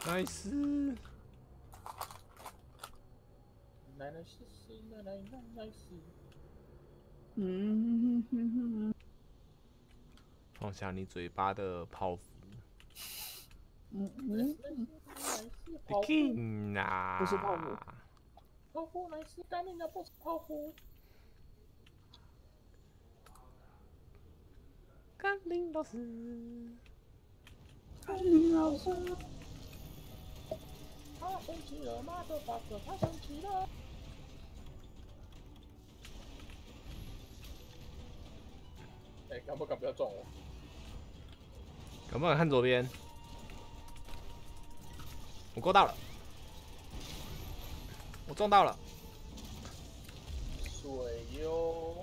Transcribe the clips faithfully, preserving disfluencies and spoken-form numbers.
，nice。 奶奶是是奶奶奶奶是。 嗯哼哼哼。 放下你嘴巴的泡芙。 嗯嗯。 泡芙。 Begin 啊！ 不是泡芙。 泡芙乃是干净的，不是泡芙。 甘霖老师。 甘霖老师。 他生气了，妈的巴克，他生气了。哎、欸，敢不敢不要撞我？ 敢不敢看左边？我够到了，我撞到了。 水哟。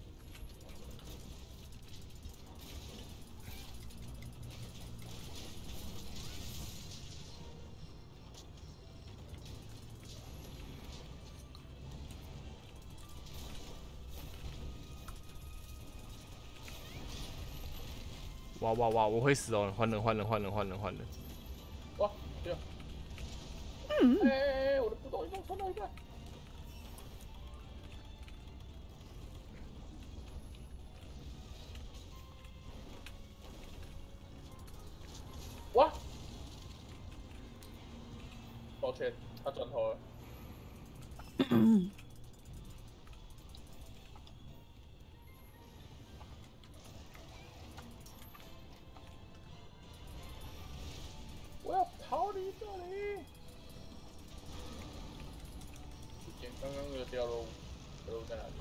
哇哇哇！我会死哦！换人换人换人换人换人！ 哇，对啊。嗯。哎哎哎！我的不动移动冲到一半。哇！抱歉，他转头了。我要逃离这里！之前刚刚那个掉落物，掉落在哪里？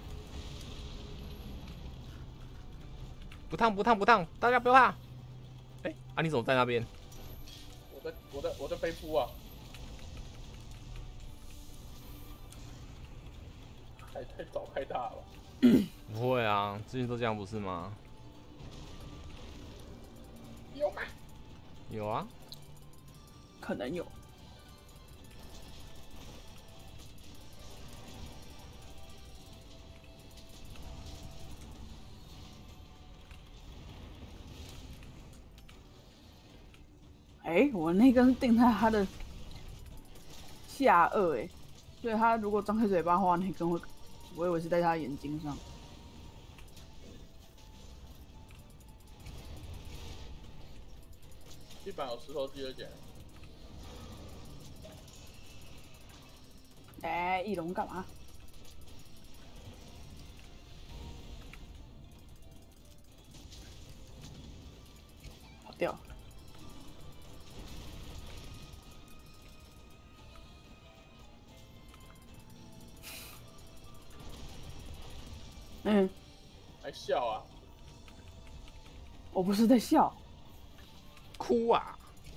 不烫不烫不烫，大家不要怕。哎、欸，啊你怎么在那边？ 我在我在我在背负啊！太太早太大了。 不会啊，之前都这样不是吗？ 有吗？ 有啊。 可能有。哎、欸，我那根定在他的下颚，哎，所以他如果张开嘴巴的话，那根会，我以为是在他眼睛上。 地板有石头，记得捡。 哎、欸，翼龙干嘛？跑掉。嗯。 还笑啊？ 我不是在笑。 哭啊！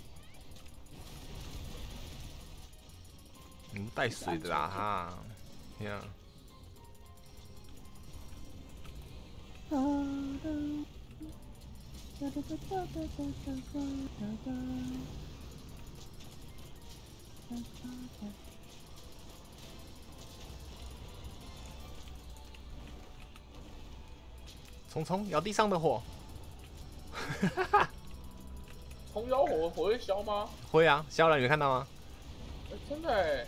你们带水的啦哈！天啊！虫虫咬地上的火。哈哈。 虫咬火，火会消吗？ 会啊，消了，你没看到吗？ 欸、真的哎。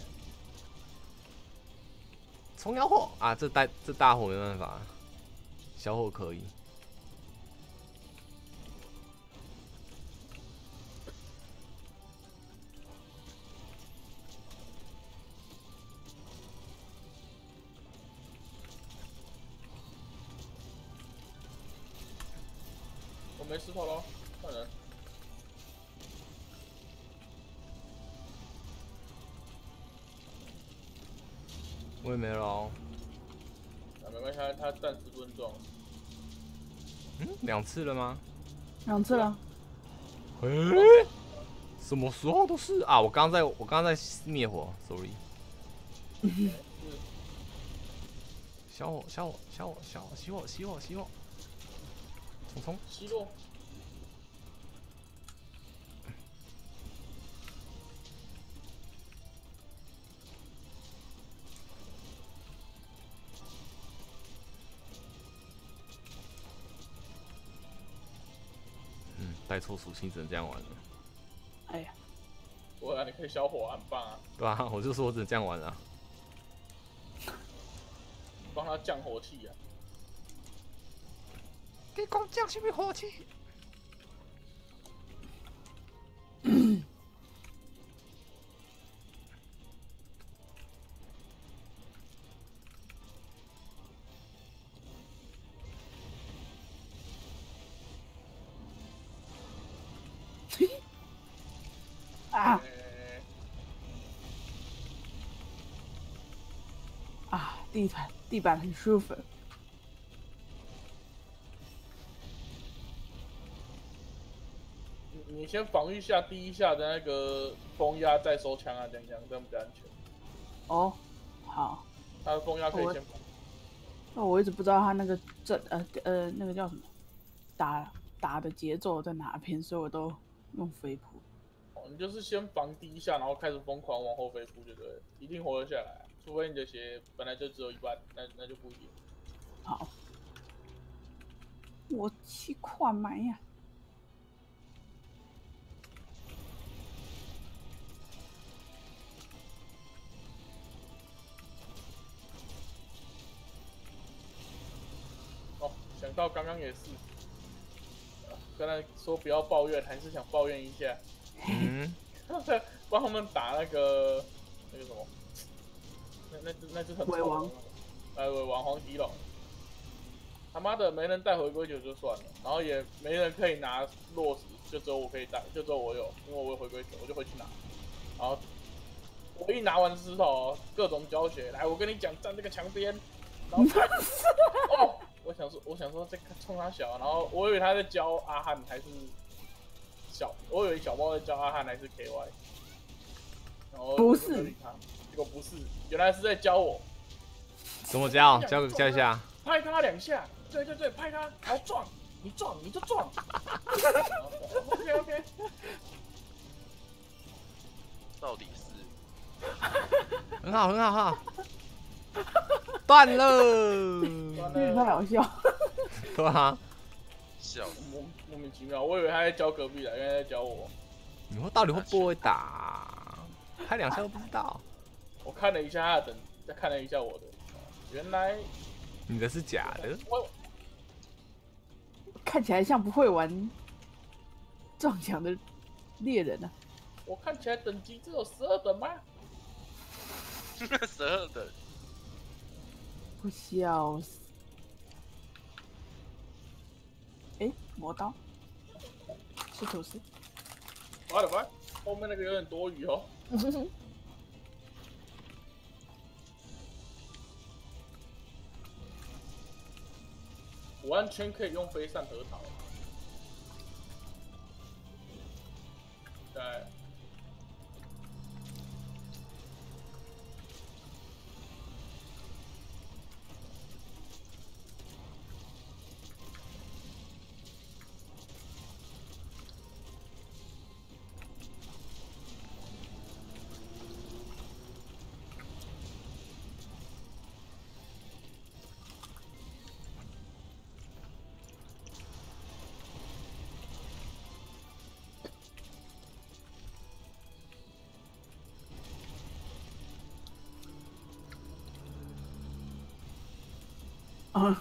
虫咬火啊，这大这大火没办法，小火可以。 我没石头了，换人。 我也没了哦。 啊，没关系，他暂时不能撞。 嗯，两次了吗？ 两次了。 哎、欸，什么时候都是啊！我刚在，我刚在灭火 ，sorry。小火，小火，小火，小火，熄火，熄火，熄火。冲冲， 熄落。 带错属性只能这样玩了。 哎呀， 我啊，你可以小火，很棒啊。 对啊，我就说我只能这样玩啊。 帮他降火气啊。 给工匠什么火气？ 啊欸啊！地板地板很舒服。 你你先防御下第一下的那个风压，再收枪啊，这样这样这样比较安全。 哦，好。 他的风压可以先防。 那我一直不知道他那个阵呃呃那个叫什么打打的节奏在哪边，所以我都用飞扑。 哦，你就是先防第一下，然后开始疯狂往后飞扑就对了，一定活得下来。除非你的血本来就只有一半，那那就不一定。 好，我去快买呀！ 哦，想到刚刚也是，刚才说不要抱怨，还是想抱怨一下。 嗯， 帮他们打那个那个什么，那那只那只很尾王， 呃，尾王黄迪龙。他妈的，没人带回归酒就算了，然后也没人可以拿落石，就只有我可以带，就只有我有，因为我有回归酒，我就回去拿。然后我一拿完石头，各种教学，来，我跟你讲，站这个墙边，然后哦，我想说，我想说这个冲他小，然后我以为他在教阿汉还是小，我以为小猫在教阿汉还是 K Y， 然后不是， 结果不是，原来是在教我怎么教？教教一下。 拍他两下，对对对，拍他，然后撞，你撞你就撞。OK OK， 到底是很好很好很好。断了。 完有点太了， 好笑。 对啊， 笑莫莫名其妙，我以为他在教隔壁的，原来在教我。 你会到底会不会打？拍两下都不知道。 我看了一下他的等，再看了一下我的，原来你的是假的。 我看起来像不会玩撞墙的猎人啊！ 我看起来等级只有十二等吗？ 十二等， 不笑死！哎，磨刀，吃吐司。 我的妈，后面那个有点多余哦。完全可以用飞扇核桃。对。 啊！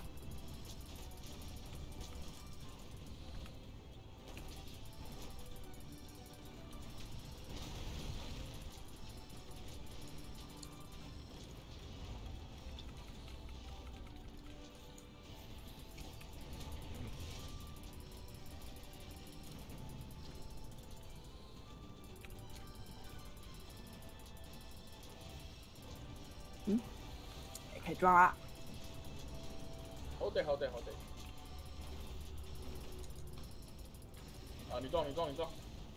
嗯，可以撞啦！ 好的，好的，好的。啊，你撞，你撞，你撞。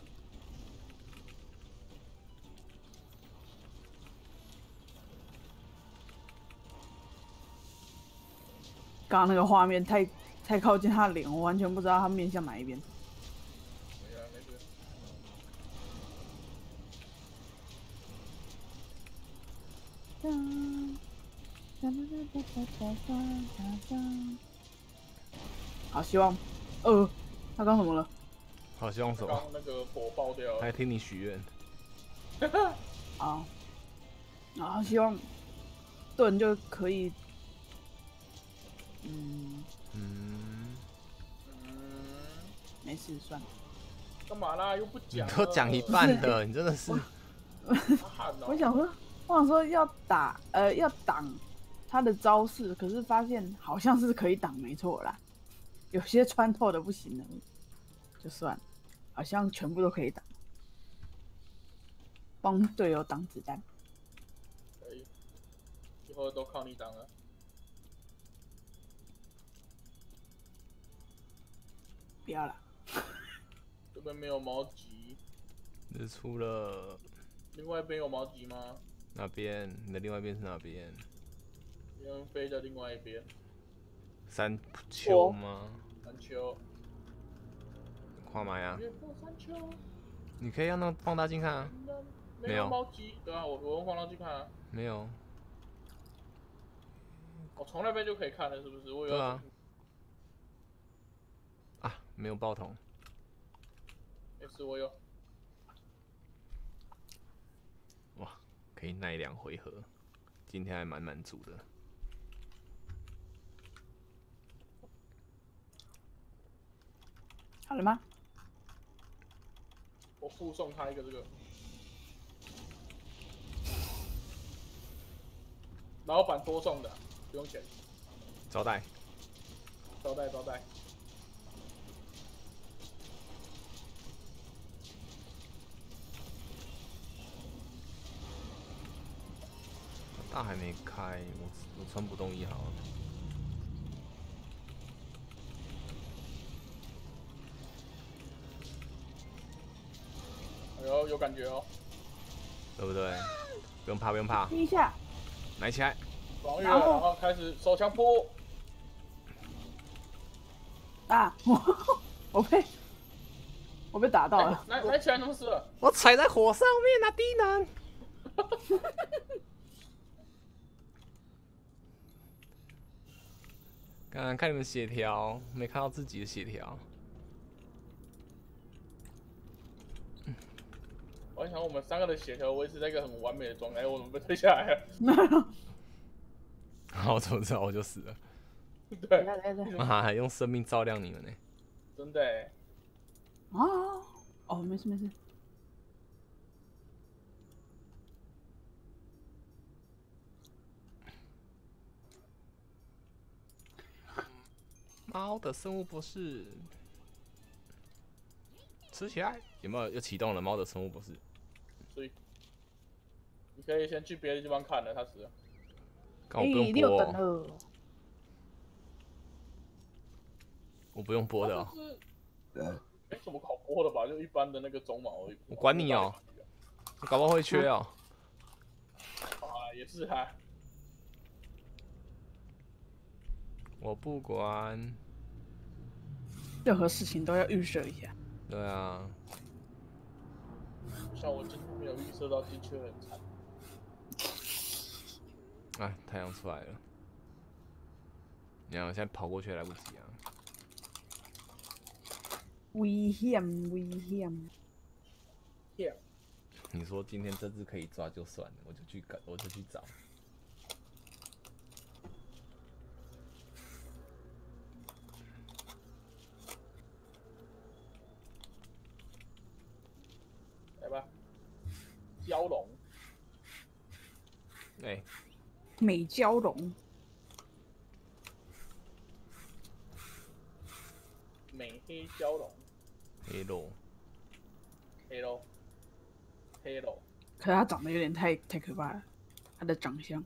刚刚那个画面太太靠近他的脸，我完全不知道他面向哪一边。 没事，没事。 好，希望，呃，他刚怎么了？ 好希望什么？ 刚那个火爆掉了。 来听你许愿。 好，然后希望盾就可以，嗯， 嗯， 嗯， 没事算了。 干嘛啦？又不你讲了， 都讲一半了，你真的是。 好喊哦。 我想说，我想说要打，呃，要挡他的招式，可是发现好像是可以挡，没错啦。有些穿透的不行了，就算了，好像全部都可以挡，帮队友挡子弹。 可以，以后都靠你挡了。 不要了， 这边没有毛吉， 日出了， 另外一边有毛吉吗？ 哪边？你的另外一边是哪边？ 烟飞的另外一边， 山丘吗？ 山丘。 跨马呀？ 越过山丘。 你可以用那个放大镜看啊。 没有猫机，对啊，我我用放大镜看啊。 没有。 我从那边就可以看了，是不是？我有。 对啊。啊，没有爆筒。 没事，我有。 哇，可以耐两回合，今天还蛮满足的。 好了吗？ 我附送他一个这个。老板多送的，不用钱。 招待。 招待招待。 大还没开，我我穿不动一号。 哎呦，有感觉哦。 对不对？不用怕，不用怕。 第一下。 埋起来。 防御了，然后开始手枪扑。 啊！我我被我被打到了。 来来起来，怎么死了？ 我踩在火上面啊，低能！刚刚看你们血条，没看到自己的血条。 我还想我们三个的血条维持在一个很完美的状态，我怎么被推下来了？ 好，我怎么知道我就死了？ 对， 妈，还用生命照亮你们呢！ 真的哎。 啊！哦，没事没事。 猫的生物博士，吃起来有没有又启动了？猫的生物博士， 所以你可以先去别的地方看了，他死了。 看我不用播、哦，我不用播的哦。 没什么好播的吧？就一般的那个种毛而已。 我管你哦，我搞不好会缺哦。 啊，也是哈。 我不管。 任何事情都要预设一下。 对啊。 像我今天没有预测到进去很惨。 哎，太阳出来了。你看，我现在跑过去来不及啊。 危险，危险。 险。 你说今天这只可以抓就算了，我就去赶，我就去找。 来吧，蛟龙。 哎、欸， 美蛟龙。 美黑蛟龙。 黑肉。 黑肉。黑肉。 可是他长得有点太太可怕了，他的长相。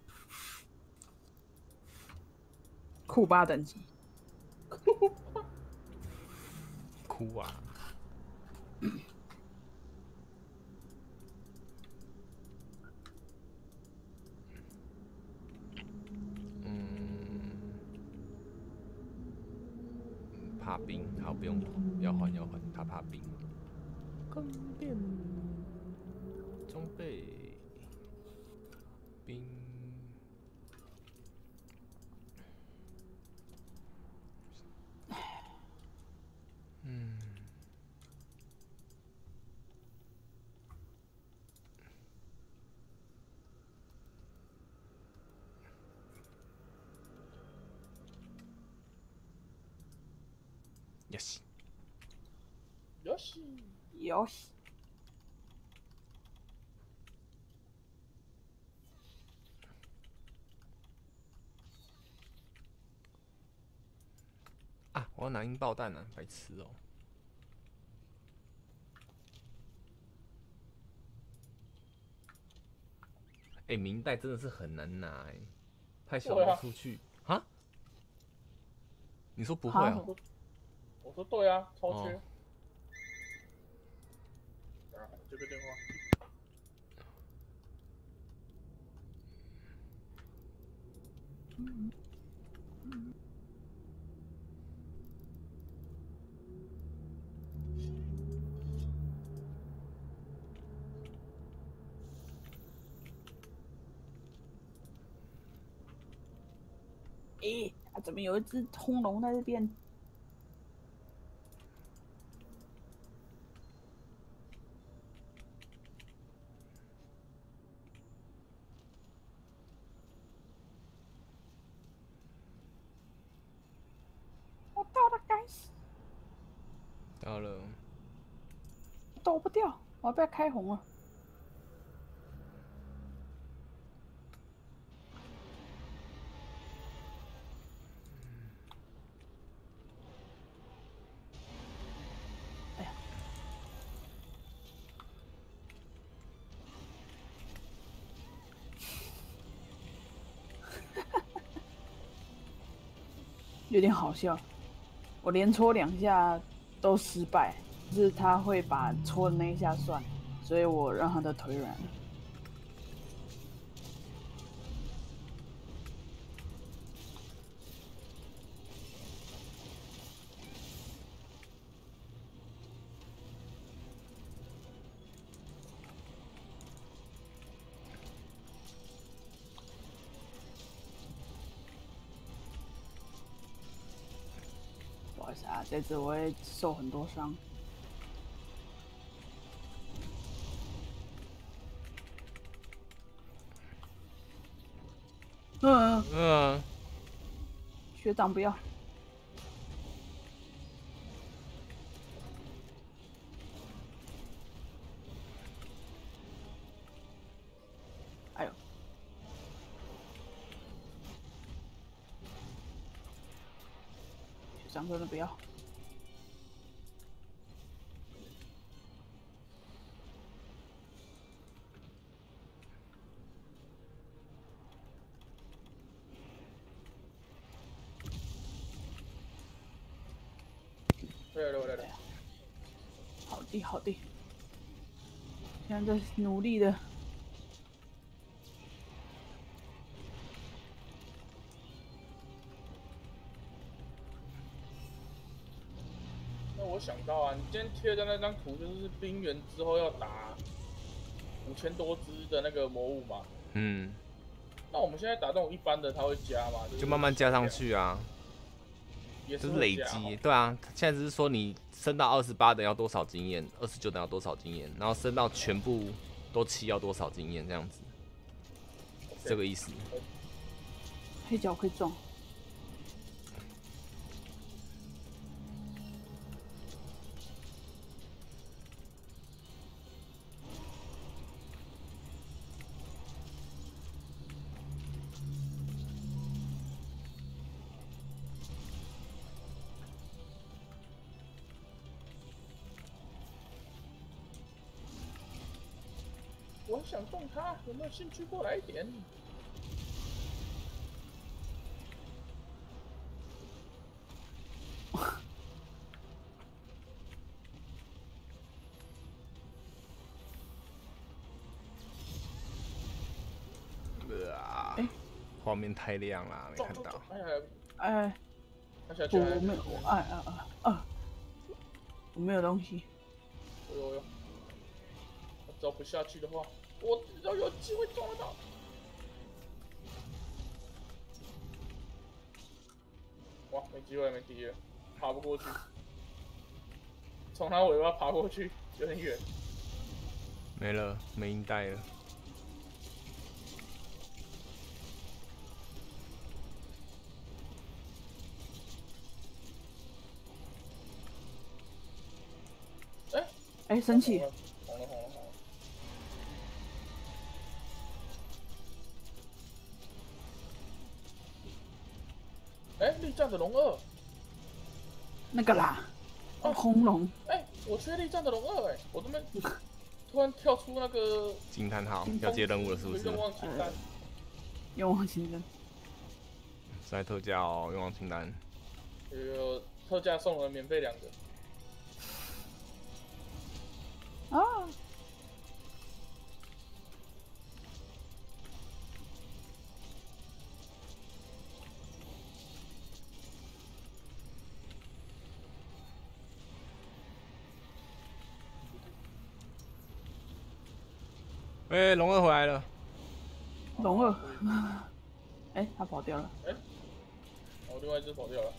酷巴等级。 哭啊！怕冰，好不用，要换要换，他怕冰。更变装备冰，嗯， ，yes。 よし。 有喜。 啊，我要拿音爆弹啊，白痴哦、哎、欸，明代真的是很难拿哎、欸，派小对啊毛出去啊？你说不会啊？ 哈我说对啊，超缺。 哦啊，这个电话。 诶、啊，怎么有一只轰龙在这边？我到了，该死， 到了， 躲不掉，我要被开红了。哎呀，有点好笑。我连戳两下都失败，就是他会把戳的那一下算，所以我让他的腿软了。不好意思啊，这次我会受很多伤。嗯， 嗯， 学长不要。哎呦，学长真的不要。 对了对了， 好的好的，现在在努力的。 那我想到啊，你今天贴的那张图就是冰原之后要打五千多只的那个魔物嘛？ 嗯， 那我们现在打这种一般的，它会加吗？ 就慢慢加上，去啊， 也就是是累会加积。 哦对啊，现在只是说你升到二十八的要多少经验，二十九的要多少经验，然后升到全部都七要多少经验，这样子，这个意思。 黑脚可以撞。 我很想动它，有没有兴趣过来一点？ 哎画面太亮了，没看到。 哎呀， 哎， 那下去我我没有，我哎哎哎啊，我没有东西。 有有有，我只要不下去的话，我只要有机会撞得到。哇，没机会，没机会，爬不过去。从它尾巴爬过去有点远。 没了，没音带了。 哎，生气， 红了红了红了。哎，力战的龙二， 那个啦， 哦红龙， 哎，我缺力战的龙二哎，我这边突然跳出那个惊叹号，要接任务了是不是？ 愿望清单， 愿望清单， 在特价哦，愿望清单。 有特价送了免费两个。 啊， 哎、欸，龙二回来了。 龙二，哎，他跑掉了。 哎，哦，另外一只跑掉了。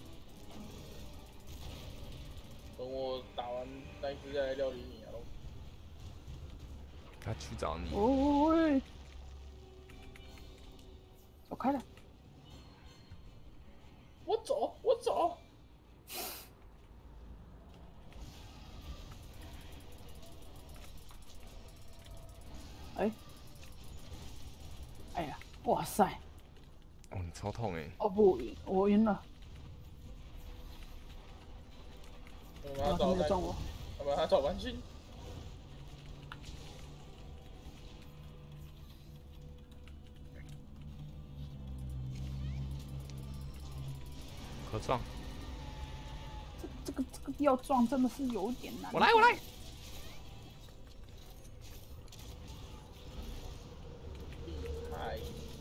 等我打完那一只再来料理你啊！ 他去找你。 哦喂，走开了。 我走，我走。 哎，哎呀，哇塞！ 哦，你超痛哎！ 哦不，我晕了。 我们要他找半， 没有撞我。 我们要找半星。 可撞。 这这个这个要撞真的是有点难。 我来，我来。 哎，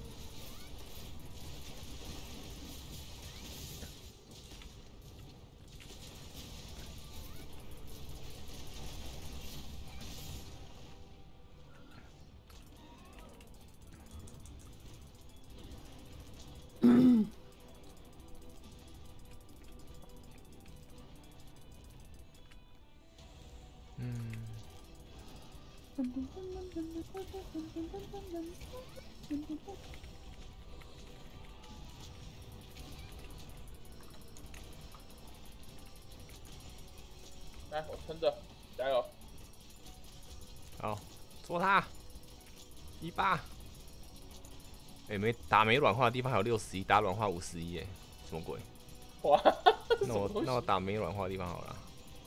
来，我撑着，加油！ 好，捉他。一八。哎、欸，没打没软化的地方还有六十一，打软化五十一，哎，什么鬼？ 哇！ 那我那我打没软化的地方好了。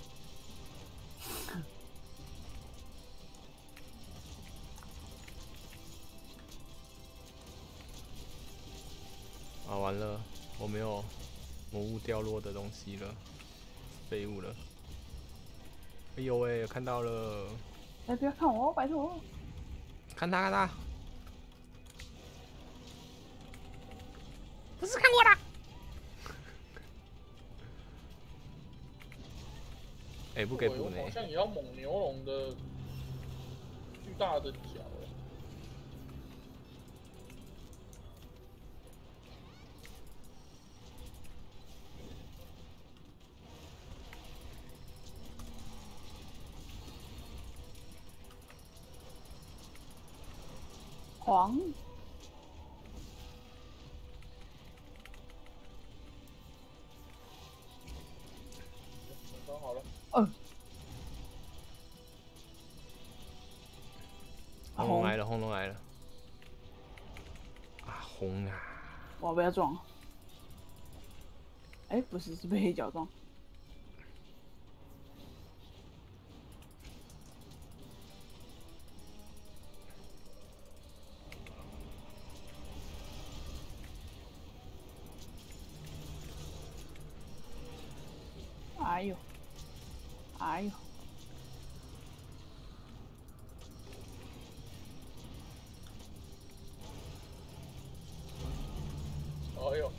啊，完了，我没有魔物掉落的东西了，废物了。哎呦喂，看到了！ 哎，不要看我，拜托！ 看他，看他！不是看我啦！哎、欸，不给补呢。 好像也要猛牛龙的巨大的脚。 黄， 装好了。 嗯。 红龙来了，红龙来了。啊，红啊！ 我要被他撞。哎、欸，不是，是被黑角撞。哎呦，哎呦， 哎呦，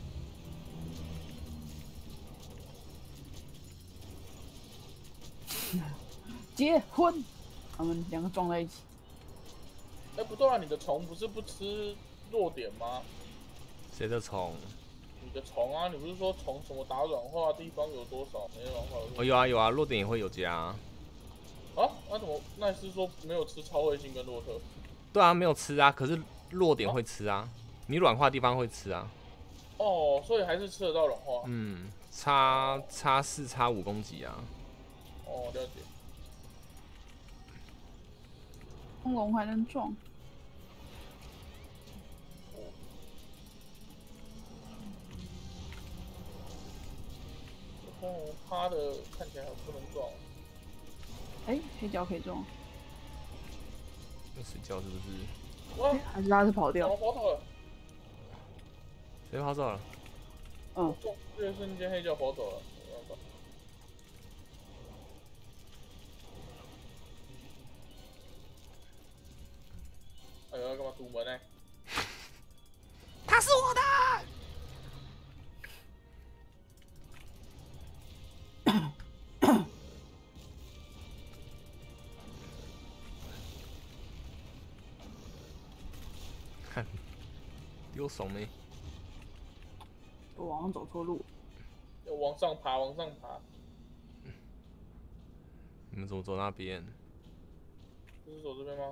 结婚，他们两个撞在一起。 哎、欸，不对啊，你的虫不是不吃弱点吗？ 谁的虫？ 你的虫啊，你不是说虫什么打软化的地方有多少？没软化哦，有啊有啊，弱点也会有加、啊。 啊？那怎么？那是说没有吃超卫星跟洛特？ 对啊，没有吃啊，可是弱点会吃啊，你软化的地方会吃啊。 哦，所以还是吃得到软化。 嗯，差差四差五攻击啊。 哦，了解。 恐龙还能撞， 恐龙趴的看起来不能撞。 哎、黑角可以撞， 那睡觉是不是？ 哇， 还是他是跑掉小龙？跑走了。 谁跑走了？ 嗯， 这个瞬间黑角跑走了，没办法。哎呦，干嘛堵门呢？ 他是我的。看，丢怂没？ 我好像走错路， 要往上爬，往上爬。 你们怎么走那边？ 不是走这边吗？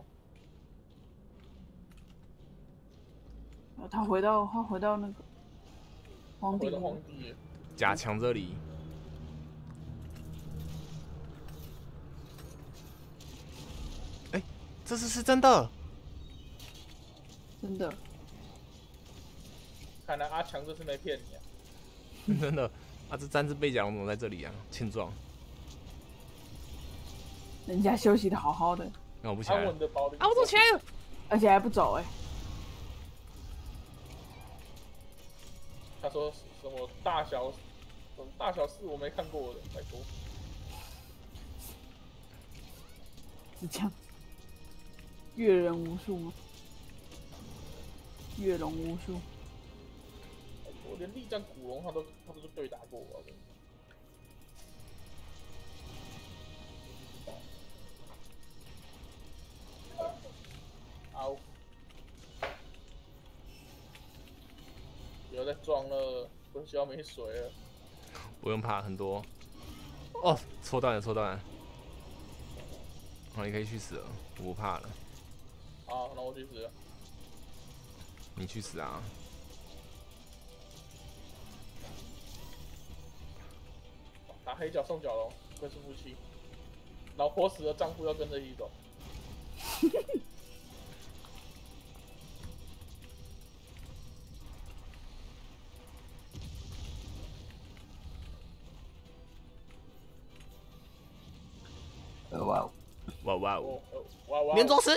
呃他回到他回到那个荒地回到了， 荒地了。 假墙这里。哎、这次是真的。 真的。 看来阿强这次没骗你啊。 真的，啊，这三只背甲龙怎么在这里啊？欠撞， 人家休息的好好的， 那我不起来了安稳。的保龄。 啊，我走起来了！ 而且还不走哎、 他说什么大小，什么大小事我没看过的，拜托。 是这样。阅人无数吗？阅龙无数。 我连力战古龙他都他都是对打过我、啊。好，不要再装了，不需要没水了。 不用怕，很多。哦，抽断了，抽断了。好，你可以去死了，我不怕了。 好，那我去死了。 你去死啊！ 打黑角送角龙，会是夫妻。老婆死了，丈夫要跟着一起走。 呃哇哦， 哇哇哦哦！ 哦哇哇！ 连坐死！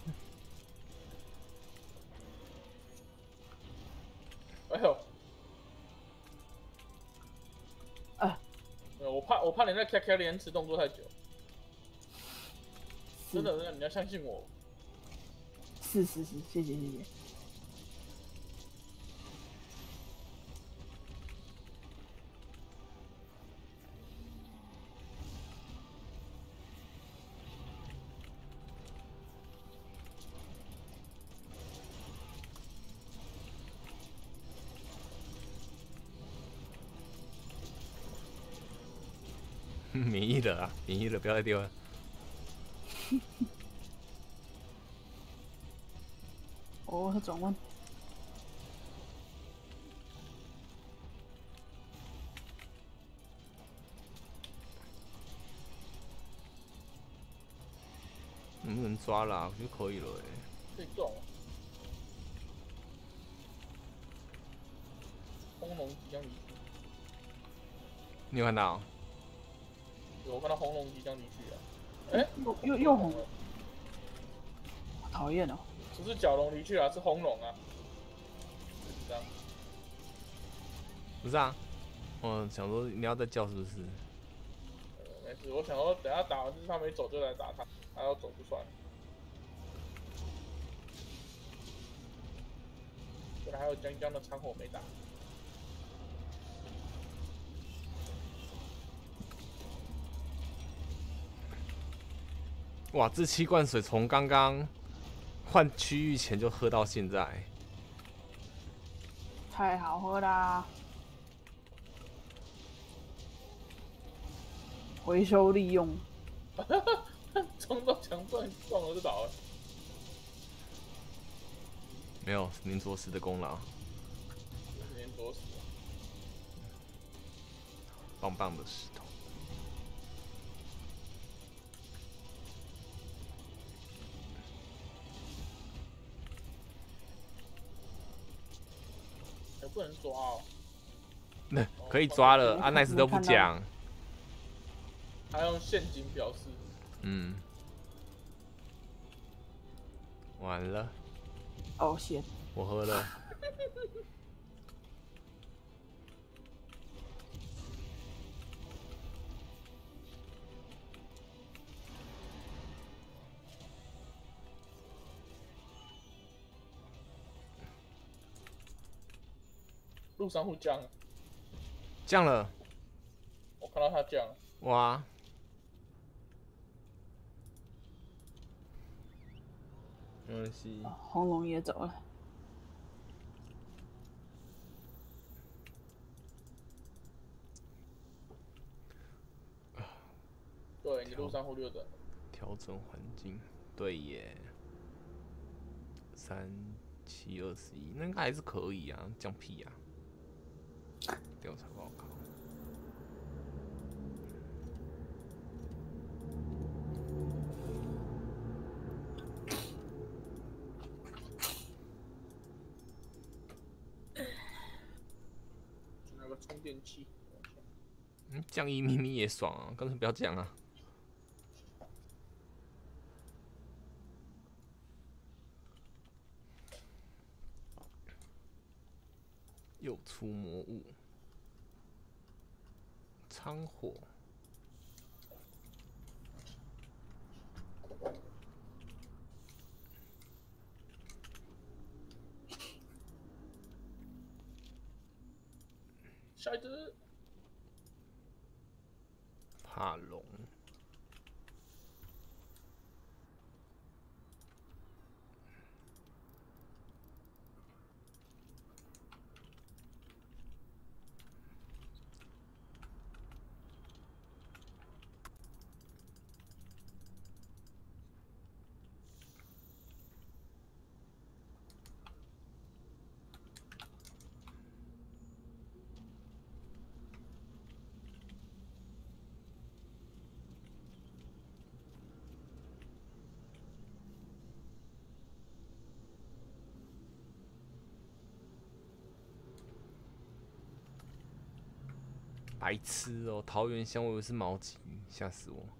哎呦！ 啊， 没有，我怕我怕你那咔咔连吃动作太久。真的真的，你要相信我。 是是是，谢谢谢谢。 免疫了啊，免疫了，不要再丢了。 哦，他转弯。 能不能抓啦？我觉得可以了哎、 可以撞了。红龙即将离去， 你有看到？ 对我看到红龙即将离去了。哎、 又又又红， 了， 好讨厌哦。 不是角龙离去了，是红龙啊。这样， 不是啊，我想说你要再叫是不是？ 呃没事，我想说等下打完就是他没走就来打他，他要走就算了。本来还有江江的长火没打。 哇，这七罐水从刚刚换区域前就喝到现在， 太好喝啦！回收利用， 冲到墙撞撞了就倒了。 没有您做事的功劳， 今天多死了。 棒棒的石头。 不能抓哦。 那可以抓了， 哦阿奈斯都不讲。 他用陷阱表示。 嗯，完了， 哦，谢。 我喝了。 路上会降， 降了， 我看到他降了。 哇！没关系。 红龙也走了。 对你路上忽略的。 调整环境，对耶。三七二十一，那应该还是可以啊，降屁啊！调查报告。 拿个充电器。 嗯，降一咪咪也爽啊，干脆不要降啊。又出魔物，仓火。 下一只。 帕龙。白痴哦、喔！桃园香我以为是毛巾，吓死我！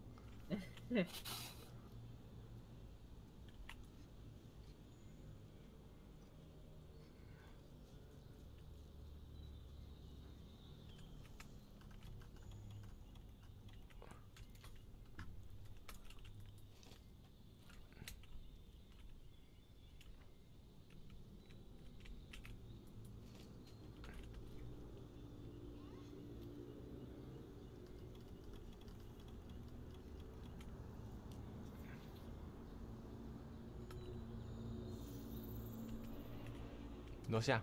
楼下。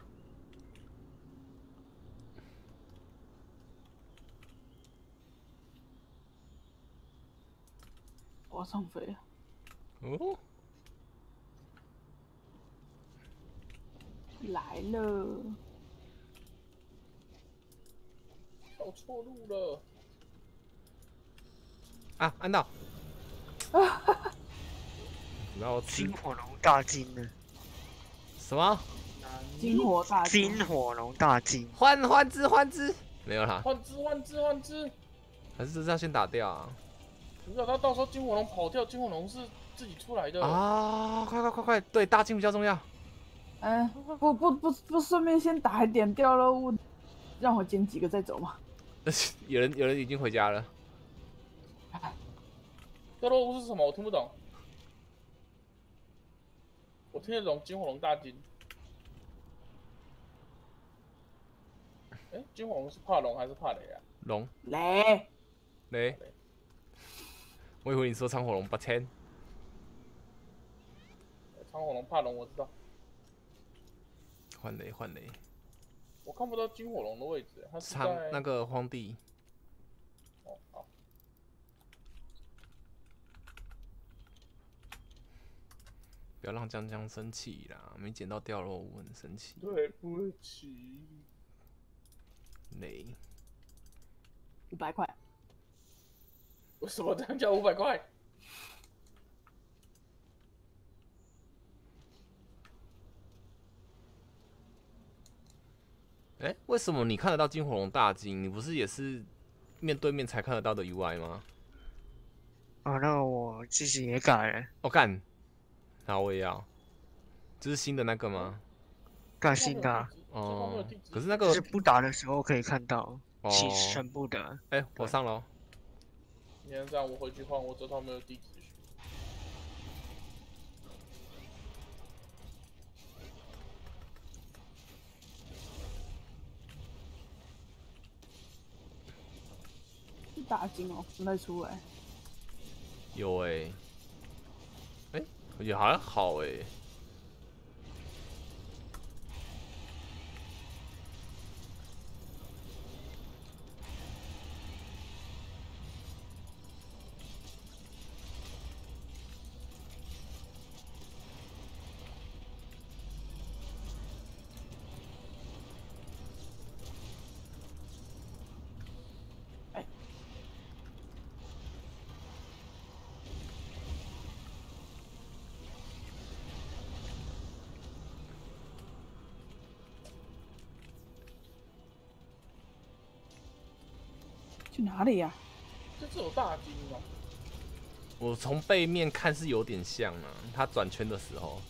我上飞了。 哦。 来了。 走错路了。 啊，按到。然后金火龙大金呢？ 什么？ 金火大金火龙大金， 换换只换只，没有啦。 换只换只换只， 还是这是要先打掉啊？ 不知道他到时候金火龙跑掉，金火龙是自己出来的啊！快快快快，对，大金比较重要。 嗯，不不不不，顺便先打一点掉了物，让我捡几个再走嘛。 有人有人已经回家了。 掉落物是什么？我听不懂。我听得懂金火龙大金。哎、欸，金火龙是怕龙还是怕雷啊？ 龙。 雷。 雷。我以为你说长火龙八千。 长火龙怕龙，我知道。 换雷换雷。 我看不到金火龙的位置，它是在那个荒地。 哦，好。 不要让江江生气啦，没捡到掉落物很生气。 对不起。 雷。 五百块。 为什么这样叫五百块？ 哎、欸，为什么你看得到金火龙大金？你不是也是面对面才看得到的 U I 吗？ 哦，那我自己也改了。 我、哦、干，那我也要。这是新的那个吗？ 改新的、啊。 哦，可是那个就是不打的时候可以看到， 哦， 其全部的。 哎、欸，我上了。 你看这样，我回去换，我这套没有地址序。 是大金哦，不太出来。 有哎、欸，哎、欸，也还好哎、欸。 去哪里呀、啊？ 这是有大金吗？ 我从背面看是有点像啊，他转圈的时候。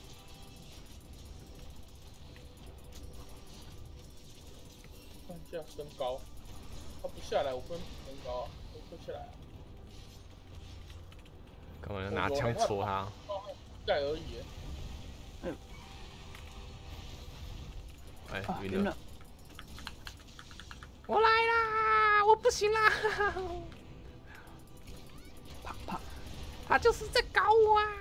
看一下身高，他不下来，我不能比身高啊，我不下来、啊。 干嘛要拿枪戳他？ 盖而已。 嗯。 哎，晕、 晕、 了。 了。 我来啦！我不行啦！ 啪啪， 他就是在搞我啊！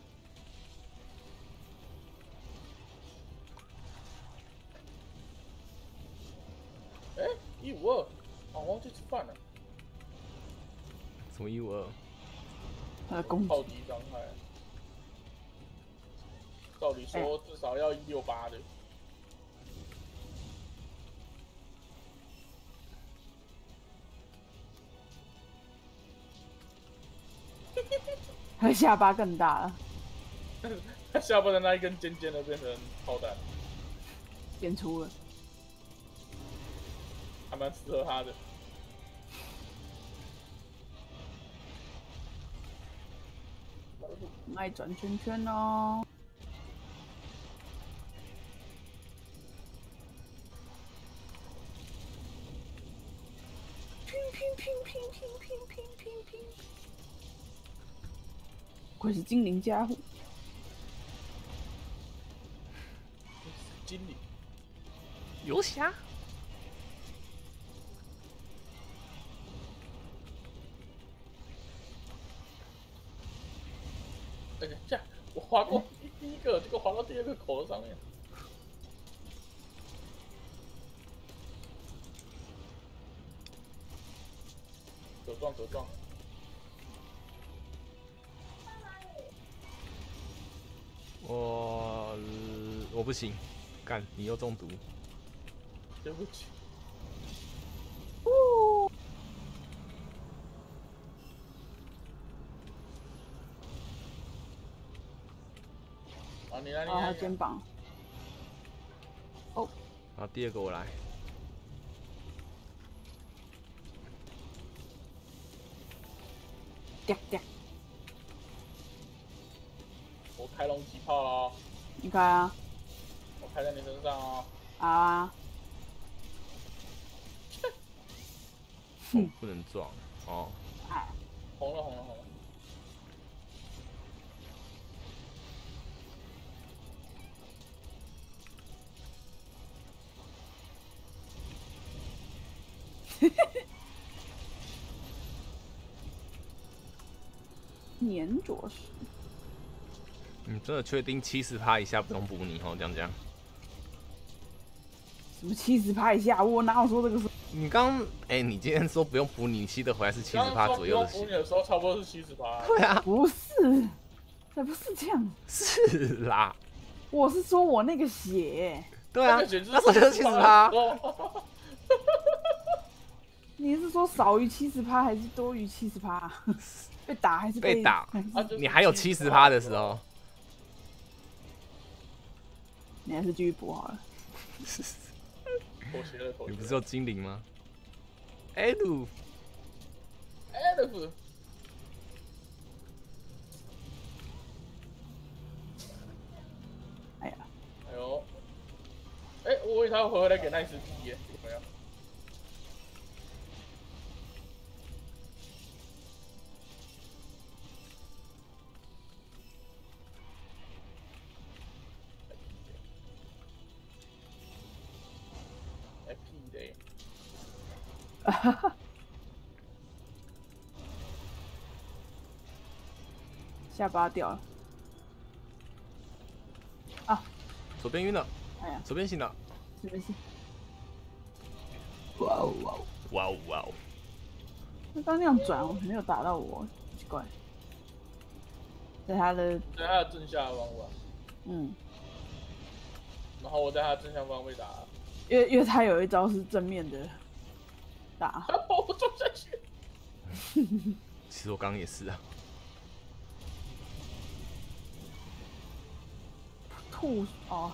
哎、欸，一五二，啊，忘记吃饭了。 什么一五二？ 他的攻暴击伤害，照理说至少要一六八的。 他下巴更大了， 他下巴的那一根尖尖的变成炮弹， 变粗了， 还蛮适合他的。 爱转圈圈哦。拼拼拼拼拼拼拼拼拼！我是精灵家伙。 经理， 游侠。 哎、欸，这样我划过第一个，结果划到第二个口的上面。可撞可撞。 我我不行，干你又中毒。 对不起。 哦。 啊，你来，你啊， 来。 肩膀。哦。 好，第二个我来。 嗲嗲。 我开龙击炮了哦。 你开啊。 我开在你身上哦。 啊。 哦，不能撞哦。 啊。 红了，红了，红了。 粘着石。 你真的确定七十趴以下不用补你哦？这样讲。 什么七十趴以下？我哪有说这个是？ 你刚哎，你今天说不用补你吸得回来是七十趴左右的血。 补你的时候差不多是七十趴。 对啊。 不是，才不是这样。 是啦。 我是说我那个血。 对啊，那时候就是七十趴。 你是说少于七十趴还是多于七十趴？被打还是被打？ 啊、 你还有七十趴的时候， 你还是继续补好了。 妥协了，妥协了。 你不是有精灵吗？哎鲁， Elf， 哎呀， 哎呦，哎、我以为他会回来给奈斯踢耶，有没有？哎屁的耶！ 下巴掉了。 左边晕了， 哎呀， 左边醒了。 是不是？哇哦哇哦！ 哇哦哇哦！ 他刚那样转，没有打到我，奇怪。在他的在他的正下方吧， 嗯， 然后我在他的正下方被打了， 因为因为他有一招是正面的打， 他把我撞下去。 其实我刚刚也是啊。 吐哦。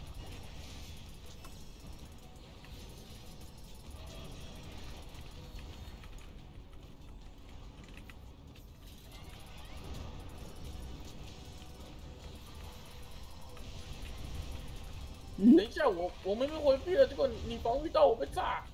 嗯等一下，我我明明回避了，结果你防御到我被炸。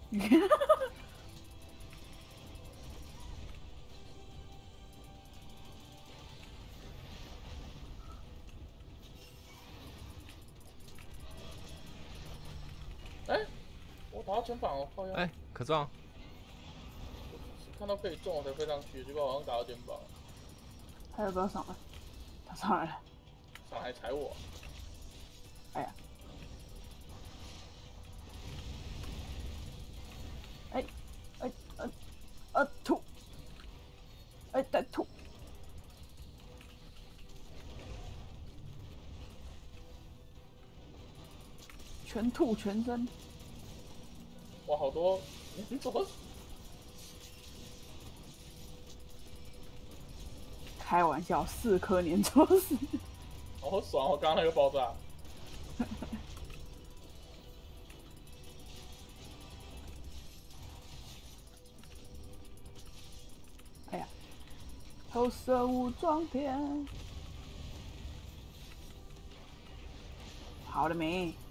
哎、我打到前膀了，靠腰。 哎，可壮， 看到可以中我才飞上去，结果好像打到肩膀， 他要不要上来？他上来了。 上来踩我。 哎呀！哎哎呃呃吐！哎再吐！全吐全身。 哇，好多！你怎么？ 开玩笑，四颗粘着死。 我好爽！我刚刚那个爆炸。 哎呀，投射武装片，好了没？